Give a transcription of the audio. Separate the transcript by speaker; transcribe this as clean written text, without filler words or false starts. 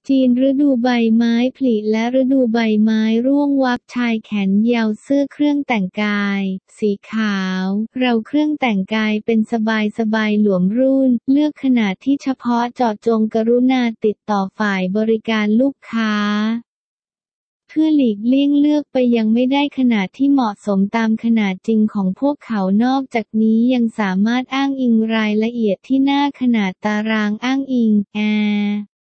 Speaker 1: จีนฤดูใบไม้ผลิและฤดูใบไม้ร่วงวับชายแขนยาวเสื้อเครื่องแต่งกายสีขาวเราเครื่องแต่งกายเป็นสบายหลวมรุ่นเลือกขนาดที่เฉพาะเจาะจงกรุณาติดต่อฝ่ายบริการลูกค้าเพื่อหลีกเลี่ยงเลือกไปยังไม่ได้ขนาดที่เหมาะสมตามขนาดจริงของพวกเขานอกจากนี้ยังสามารถอ้างอิงรายละเอียดที่หน้าขนาดตารางอ้างอิง